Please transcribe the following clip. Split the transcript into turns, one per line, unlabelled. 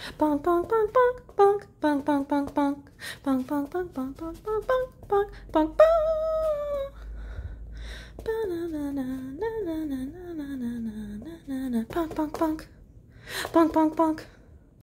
Bonk, bonk, bonk, bonk, bonk, bonk, bonk, bonk, bonk, bonk, bonk, bonk, bonk, bonk, bonk, bonk, bonk, bonk. Bonk, bonk, bonk. Bonk, bonk, bonk.